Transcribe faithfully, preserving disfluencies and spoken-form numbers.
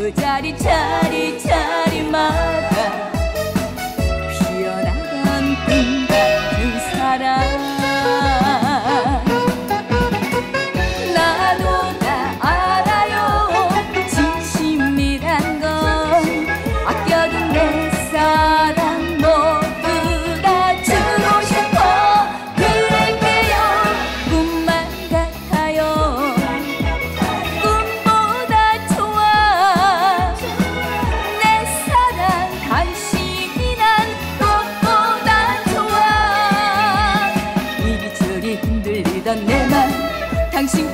그 자리 자리 자리마다 피어나던 꿈 같은 사랑. 나도 다 알아요. 진심이란 건 아껴둔 내 사랑 모두 다 주고 싶어. 그럴게요. 꿈만 같아요. 꿈보다 좋아. 내 사랑 당신이 난 꽃보다 좋아. 이리저리 흔들리던 내 맘 당신